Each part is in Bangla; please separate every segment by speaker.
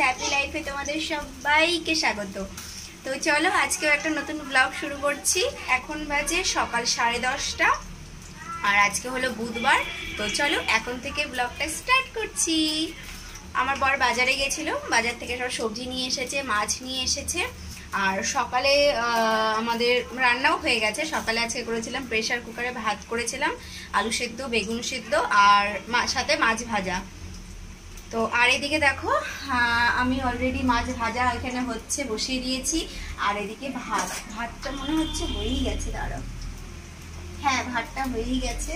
Speaker 1: হ্যাপি লাইফে তোমাদের সবাইকে স্বাগত। তো চলো আজকেও একটা নতুন ব্লগ শুরু করছি। এখন বাজে সকাল 10:30 আর আজকে হলো বুধবার। তো চলো এখন থেকে ব্লগটা স্টার্ট করছি। আমার বর বাজারে গেছিল, বাজার থেকে সব সবজি নিয়ে এসেছে, মাছ নিয়ে এসেছে। আর সকালে আমাদের রান্নাও হয়ে গেছে। সকালে আজকে করেছিলাম প্রেসার কুকারে ভাত করেছিলাম, আলু সেদ্ধ, বেগুন সেদ্ধ আর সাথে মাছ ভাজা। তো আর এদিকে দেখো আমি অলরেডি মাছ ভাজা এখানে হচ্ছে বসিয়ে দিয়েছি। আর এদিকে ভাতটা মনে হচ্ছে হয়েই গেছে। দাঁড়াও, হ্যাঁ ভাতটা হয়েই গেছে।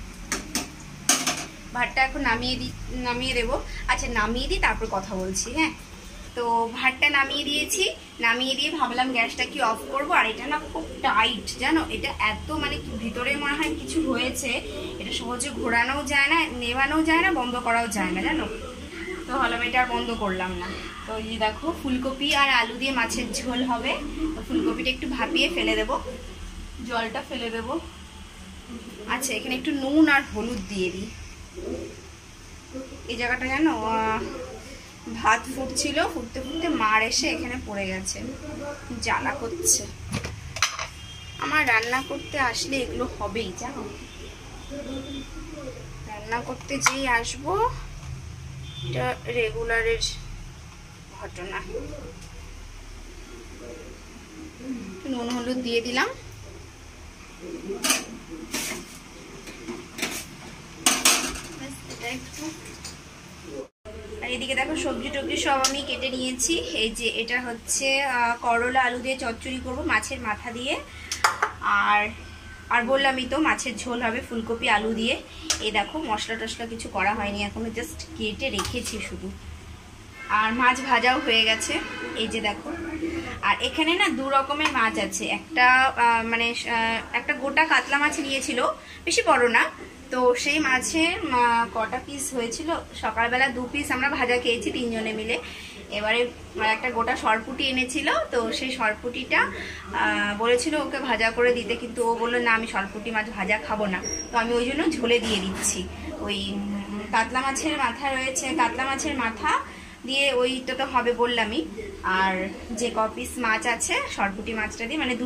Speaker 1: ভাতটা এখন নামিয়ে দেবো। আচ্ছা নামিয়ে দিই তারপর কথা বলছি। হ্যাঁ, তো ভাতটা নামিয়ে দিয়েছি। নামিয়ে দিয়ে ভাবলাম গ্যাসটা কি অফ করবো। আর এটা না খুব টাইট, জানো, এটা এত মানে ভিতরে মনে হয় কিছু হয়েছে। এটা সহজে ঘোরানোও যায় না, নেভানোও যায় না, বন্ধ করাও যায় না, জানো। তো ভাবলাম এটা আর বন্ধ করলাম না। তো এই দেখো ফুলকপি আর আলু দিয়ে মাছের ঝোল হবে। তো ফুলকপিটা একটু ভাপিয়ে ফেলে দেব, জলটা ফেলে দেব। আচ্ছা এখানে একটু নুন আর হলুদ দিয়ে দিই। এই জায়গাটা জানো ভাত ফুটছিল, ফুটতে ফুটতে মার এসে এখানে পড়ে গেছে, জ্বালা করছে। আমার রান্না করতে আসলে এগুলো হবেই, জানো। রান্না করতে যেই আসবো এটা রেগুলারের ঘটনা। নুন হলুদ দিয়ে দিলাম। আর এদিকে দেখো সবজি টবজি সব আমি কেটে নিয়েছি। এই যে এটা হচ্ছে করলা আলু দিয়ে চচ্চড়ি করবো মাছের মাথা দিয়ে। আর বললামই তো মাছের ঝোল হবে ফুলকপি আলু দিয়ে। এই দেখো মশলা টশলা কিছু করা হয়নি এখনো, জাস্ট কেটে রেখেছি শুধু। আর মাছ ভাজাও হয়ে গেছে, এই যে দেখো। আর এখানে না দু রকমের মাছ আছে। একটা মানে একটা গোটা কাতলা মাছ নিয়েছিল, বেশি বড় না। তো সেই মাছের কটা পিস হয়েছিল, সকালবেলা 2 পিস আমরা ভাজা খেয়েছি 3 জনে মিলে। এবারে একটা গোটা সরপুঁটি এনেছিল। তো সেই সরপুঁটিটা বলেছিল ওকে ভাজা করে দিতে, কিন্তু ও বললো না আমি সরপুঁটি মাছ ভাজা খাবো না। তো আমি ওই জন্য ঝোলে দিয়ে দিচ্ছি। ওই কাতলা মাছের মাথা রয়েছে, কাতলা মাছের মাথা দিয়ে ওইটা তো হবে বললামই। আর যে কপিস মাছ আছে সরপুঁটি মাছটা দিয়ে, মানে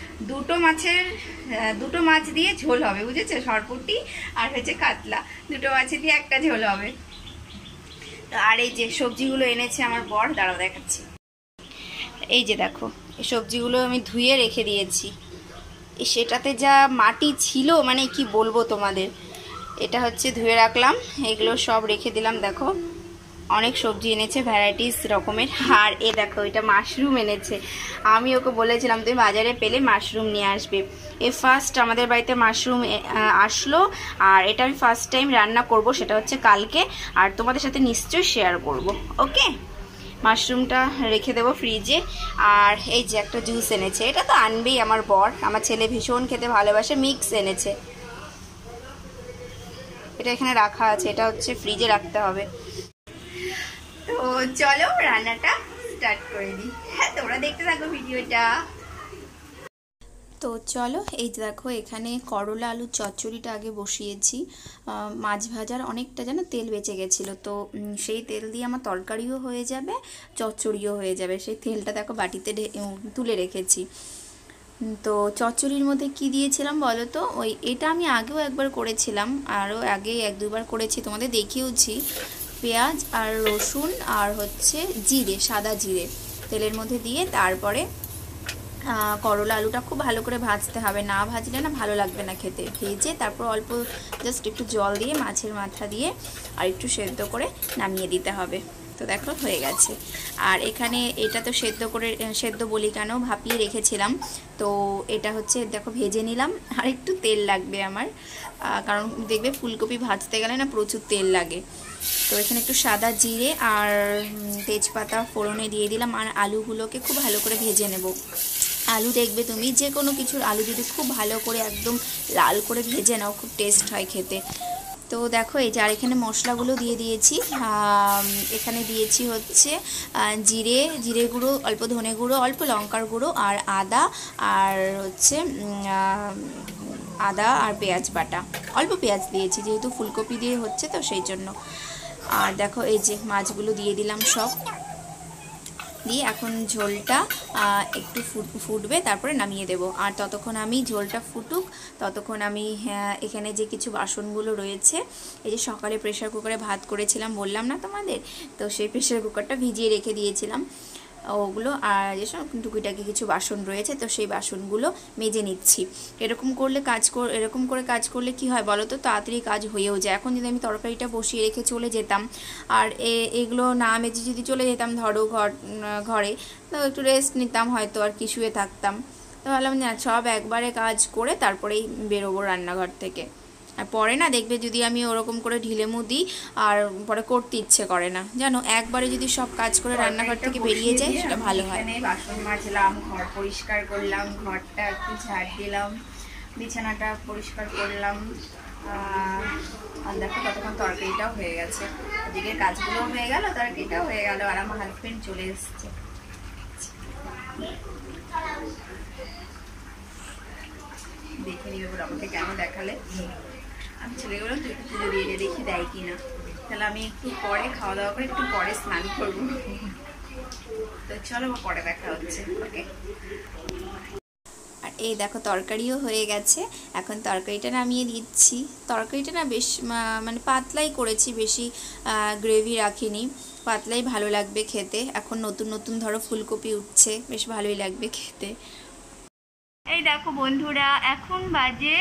Speaker 1: দুটো মাছ দিয়ে ঝোল হবে, বুঝেছো। সরপুঁটি আর হচ্ছে কাতলা, দুটো মাছে দিয়ে একটা ঝোল হবে। আর এই যে সবজিগুলো এনেছে আমার বর, দাঁড়াও দেখাচ্ছি। এই যে দেখো এই সবজিগুলো আমি ধুয়ে রেখে দিয়েছি। সেটাতে যা মাটি ছিল মানে কি বলবো তোমাদের। এটা হচ্ছে ধুয়ে রাখলাম, এগুলো সব রেখে দিলাম। দেখো অনেক সবজি এনেছে, ভ্যারাইটিস রকমের। আর এ দেখো এটা মাশরুম এনেছে। আমি ওকে বলেছিলাম তুমি বাজারে পেলে মাশরুম নিয়ে আসবে। ফার্স্ট আমাদের বাড়িতে মাশরুম আসলো। আর এটা আমি ফার্স্ট টাইম রান্না করব, সেটা হচ্ছে কালকে। আর তোমাদের সাথে নিশ্চয়ই শেয়ার করব। ওকে, মাশরুমটা রেখে দেবো ফ্রিজে। আর এই যে একটা জুস এনেছে, এটা তো আনবেই আমার বর, আমার ছেলে ভীষণ খেতে ভালোবাসে। মিক্স এনেছে, এটা এখানে রাখা আছে, এটা হচ্ছে ফ্রিজে রাখতে হবে। তো চলো রান্নাটা স্টার্ট করে দিই। হ্যাঁ তোমরা দেখতে থাকো ভিডিওটা। তো চলো এই দেখো এখানে করলা আলু চচ্চড়িটা আগে বসিয়েছি। মাছ ভাজার অনেকটা যেন তেল বেঁচে গেছিলো, তো সেই তেল দিয়ে আমার তরকারিও হয়ে যাবে, চচ্চড়িও হয়ে যাবে। সেই তেলটা দেখো বাটিতে তুলে রেখেছি। তো চচ্চড়ির মধ্যে কি দিয়েছিলাম বলো তো, এটা আমি আগেও একবার করেছিলাম, আরও আগে 1-2 বার করেছি, তোমাদের দেখিয়েওছি। পেঁয়াজ আর রসুন আর হচ্ছে জিরে, সাদা জিরে তেলের মধ্যে দিয়ে তারপরে করলা আলুটা খুব ভালো করে ভাজতে হবে, না ভাজলে না ভালো লাগবে না খেতে। ভেজে তারপর অল্প জাস্ট একটু জল দিয়ে মাছের মাথা দিয়ে আর একটু সেদ্ধ করে নামিয়ে দিতে হবে। তো দেখো হয়ে গেছে। আর এখানে এটা তো সেদ্ধ বলি কেন, ভাপিয়ে রেখেছিলাম। তো এটা হচ্ছে দেখো ভেজে নিলাম। আর একটু তেল লাগবে আমার, কারণ দেখবে ফুলকপি ভাজতে গেলে না প্রচুর তেল লাগে। তো এখানে একটু সাদা জিরে আর তেজপাতা ফোড়নে দিয়ে দিলাম। আর আলুগুলোকে খুব ভালো করে ভেজে নেব। আলু দেখবে তুমি যে কোনো কিছুর আলু যদি খুব ভালো করে একদম লাল করে ভেজে নাও, খুব টেস্ট হয় খেতে। তো দেখো এই যে আর এখানে মশলাগুলো দিয়ে দিয়েছি। এখানে দিয়েছি হচ্ছে জিরে গুঁড়ো, অল্প ধনে গুঁড়ো, অল্প লঙ্কার গুঁড়ো আর আদা, আর হচ্ছে আদা আর পেঁয়াজ বাটা। অল্প পেঁয়াজ দিয়েছি যেহেতু ফুলকপি দিয়ে হচ্ছে তো সেই জন্য। আর দেখো এই যে মাছগুলো দিয়ে দিলাম সব। দিয়ে এখন ঝোলটা একটু ফুটবে, তারপরে নামিয়ে দেব। আর ততক্ষণ আমি ঝোলটা ফুটুক, ততক্ষণ আমি এখানে যে কিছু বাসনগুলো রয়েছে, এই যে সকালে প্রেসার কুকারে ভাত করেছিলাম বললাম না তোমাদের, তো সেই প্রেসার কুকারটা ভিজিয়ে রেখে দিয়েছিলাম ওগুলো, আর যেসব টুকিটাকি কিছু বাসন রয়েছে তো সেই বাসনগুলো মেজে নিচ্ছি। এরকম করে কাজ করলে কি হয় বলো তো, তাড়াতাড়ি কাজ হয়েও যায়। এখন যদি আমি তরকারিটা বসিয়ে রেখে চলে যেতাম আর এগুলো না মেজে যদি চলে যেতাম ধরো ঘরে, তো একটু রেস্ট নিতাম হয়তো, আর কি শুয়ে থাকতাম। তো ভাবলাম না, সব একবারে কাজ করে তারপরেই বেরোবো রান্নাঘর থেকে। আর পরে না দেখবে যদি আমি ওরকম করে ঢিলেমু দিই আর পরে করতে ইচ্ছে করে না, জানো। একবারে যদি সব কাজ করে রান্নাঘর থেকে বেরিয়ে যায় সেটা ভালো হয়। বাসন মাজলাম, ঘর পরিষ্কার করলাম, ঘরটা একটু ঝাড় দিলাম, বিছানাটা পরিষ্কার করলাম, আর দেখো ততক্ষণ তরকারিটাও হয়ে গেছে, ওদিকে কাজগুলোও হয়ে গেল, তরকারিটাও হয়ে গেল, আর আমার হাজবেন্ড চলে এসছে। দেখে নিবে বলে আমাকে কেন দেখালে, আমি ছেলে বললাম তুই একটু পুজো দিয়ে দেখি দেয় কিনা, তাহলে আমি একটু পরে খাওয়া দাওয়া করে একটু পরে স্নান করবো। তো চলো পরে দেখা হচ্ছে, ওকে। আর এই দেখো তরকারিও হয়ে গেছে, এখন তরকারিটা নামিয়ে দিচ্ছি। তরকারিটা না বেশ মানে পাতলাই করেছি, বেশি গ্রেভি রাখিনি, পাতলাই ভালো লাগবে খেতে। এখন নতুন নতুন ধরো ফুলকপি উঠছে, বেশ ভালোই লাগবে খেতে। এই দেখো বন্ধুরা, এখন বাজে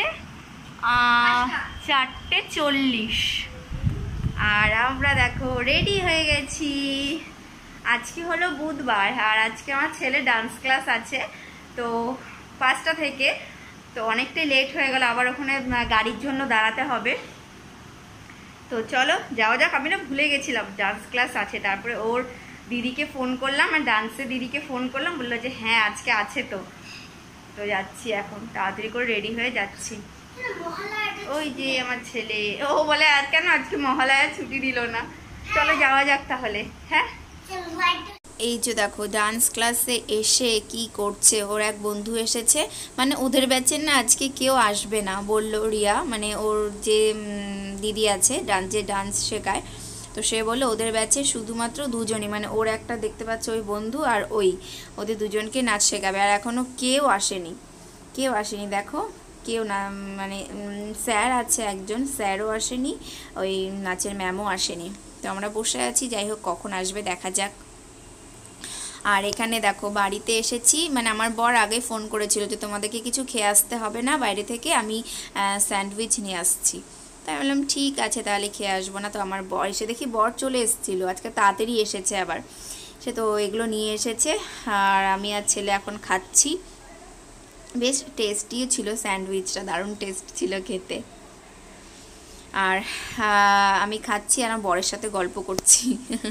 Speaker 1: 4:40 আর আমরা দেখো রেডি হয়ে গেছি। আজকে হলো বুধবার, আর আজকে আমার ছেলে ডান্স ক্লাস আছে, তো 5টা থেকে, তো অনেকটাই লেট হয়ে গেল, আবার ওখানে গাড়ির জন্য দাঁড়াতে হবে। তো চলো যাওয়া যাক। আমি না ভুলে গেছিলাম ডান্স ক্লাস আছে, তারপরে ওর দিদিকে ফোন করলাম, আর ডান্সের দিদিকে ফোন করলাম, বললো যে হ্যাঁ আজকে আছে। তো যাচ্ছি এখন, তাড়াতাড়ি করে রেডি হয়ে যাচ্ছি। ওই যে আমার ছেলে, ও বলে আর কেন আজকে মহালয়া ছুটি দিল না, চলো যাওয়া যাক তাহলে। হ্যাঁ, এই যে দেখো ডান্স ক্লাসে এসে কি করছে, ওর এক বন্ধু এসেছে, মানে ওদের ব্যাচের না আজকে কেউ আসবে না বললো রিয়া, মানে ওর যে দিদি আছে যে ডান্স শেখায়, তো সে বললো ওদের ব্যাচে শুধুমাত্র দুজনই, মানে ওর একটা দেখতে পাচ্ছে ওই বন্ধু, আর ওদের দুজনকে নাচ শেখাবে। আর এখনও কেউ আসেনি দেখো, কেউ না, মানে স্যার আছে একজন, স্যারও আসেনি, ওই নাচের ম্যামও আসেনি। তো আমরা বসে আছি, যাই হোক কখন আসবে দেখা যাক। আর এখানে দেখো বাড়িতে এসেছি, মানে আমার বর আগে ফোন করেছিল যে তোমাদেরকে কিছু খেয়ে আসতে হবে না বাইরে থেকে, আমি স্যান্ডউইচ নিয়ে আসছি। তাই বললাম ঠিক আছে তাহলে খেয়ে আসবো না। তো আমার বর এসে দেখি বর চলে এসেছিলো, আজকে তাড়াতাড়ি এসেছে আবার, সে তো এগুলো নিয়ে এসেছে, আর আমি আর ছেলে এখন খাচ্ছি। বেশ টেস্টিও ছিল স্যান্ডউইচটা, দারুণ টেস্ট ছিল খেতে। আর আমি খাচ্ছি আর আমার বরের সাথে গল্প করছি।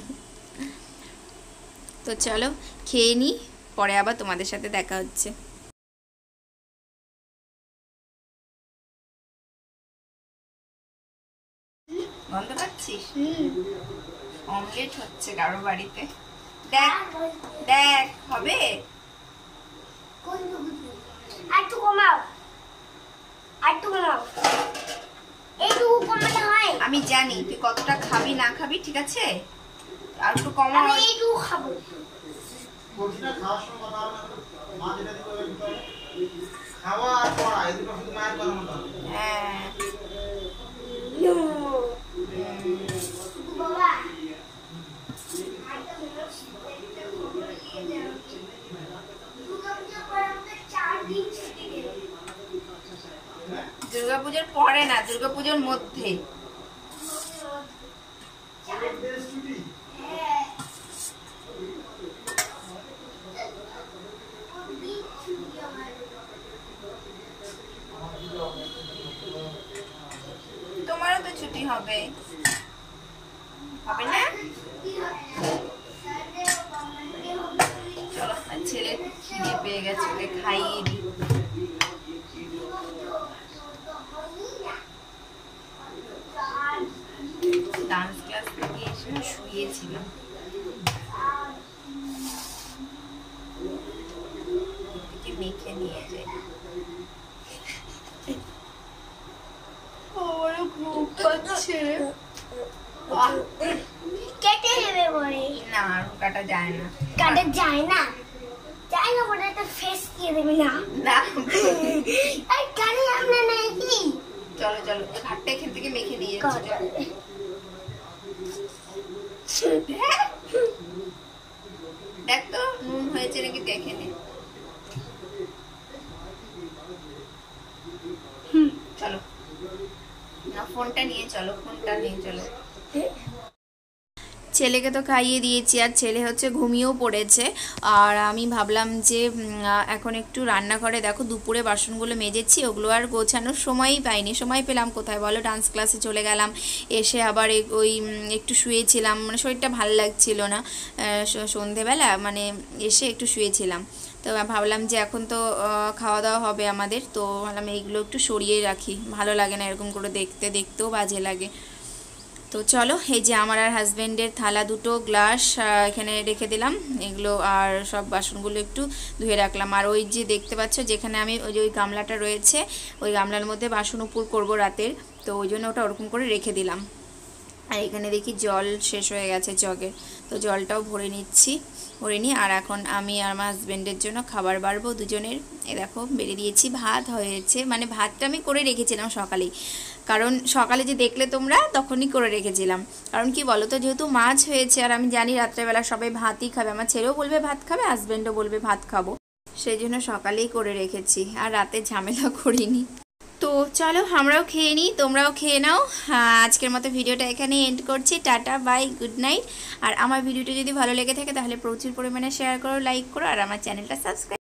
Speaker 1: তো চলো খেয়ে নিই, পরে আবার তোমাদের সাথে দেখা হচ্ছে। গন্ধ পাচ্ছিস? অমলেট হচ্ছে কারো বাড়িতে, দেখ দেখ হবে। আমি জানি তুই কতটা খাবি না খাবি, ঠিক আছে, আর একটু কমা। খাবো হ্যাঁ, দুর্গাপুজোর পরে না, দুর্গাপুজোর মধ্যে। তোমারও তো ছুটি হবে, হবে না? চলো, ছেলে খিদে পেয়ে গেছে, ওকে খাইয়ে দিই। ডান্স ক্লাস থেকে এসে শুয়েছিলাম, মেখে নিয়ে যাই। ঘুম পাচ্ছে, কেটে দেবে বলে না, রুটাটা কাটা যায় না,
Speaker 2: কাটা যায় না, যায় না বলে একটা ফেস দিয়ে দেবে না
Speaker 1: না
Speaker 2: আর কানে আমরা নাই কি।
Speaker 1: চলো চলো ঘাটটা এখান থেকে মেখে দিয়ে যাচ্ছি। দেখ তো নুন হয়েছে নাকি দেখে নে। চলো না ফোনটা নিয়ে চলো, ফোনটা নিয়ে চলো। ছেলেকে তো খাইয়ে দিয়েছি আর ছেলে হচ্ছে ঘুমিয়েও পড়েছে। আর আমি ভাবলাম যে এখন একটু রান্না করে, দেখো দুপুরে বাসনগুলো মেজেছি, ওগুলো আর গোছানোর সময়ই পাইনি। সময় পেলাম কোথায় বলো, ডান্স ক্লাসে চলে গেলাম, এসে আবার ওই একটু শুয়েছিলাম, মানে শরীরটা ভালো লাগছিল না সন্ধেবেলা, মানে এসে একটু শুয়েছিলাম। তো ভাবলাম যে এখন তো খাওয়া দাওয়া হবে আমাদের, তো ভাবলাম এইগুলো একটু সরিয়ে রাখি, ভালো লাগে না এরকম করে দেখতেও বাজে লাগে। তো চলো এই যে আমার আর হাজব্যান্ডের থালা দুটো গ্লাস এখানে রেখে দিলাম, এগুলো আর সব বাসনগুলো একটু ধুয়ে রাখলাম। আর ওই যে দেখতে পাচ্ছ যেখানে আমি ওই গামলাটা রয়েছে, ওই গামলার মধ্যে বাসন উপর করবো রাতের, তো ওই জন্য ওটা ওরকম করে রেখে দিলাম। আর এখানে দেখি জল শেষ হয়ে গেছে জগে, তো জলটাও ভরে নিচ্ছি, ভরে নিই। আর এখন আমি আর আমার হাজব্যান্ডের জন্য খাবার বাড়বো দুজনের। এ দেখো বেড়ে দিয়েছি, ভাত হয়েছে, মানে ভাতটা আমি করে রেখেছিলাম সকালেই, কারণ সকালে যে দেখলে তোমরা তখনই করে রেখেছিলাম। কারণ কি বলো তো, যেহেতু মাছ হয়েছে আর আমি জানি রাত্রেবেলা সবাই ভাতই খাবে, আমার ছেলেও বলবে ভাত খাবে, হাজব্যান্ডও বলবে ভাত খাবো, সেই জন্য সকালেই করে রেখেছি আর রাতে ঝামেলা করিনি। তো চলো আমরাও খেয়ে নিই, তোমরাও খেয়ে নাও। আজকের মতো ভিডিওটা এখানে এন্ড করছি, টাটা বাই গুড নাইট। আর আমার ভিডিওটা যদি ভালো লেগে থাকে তাহলে প্রচুর পরিমাণে শেয়ার করো, লাইক করো, আর আমার চ্যানেলটা সাবস্ক্রাইব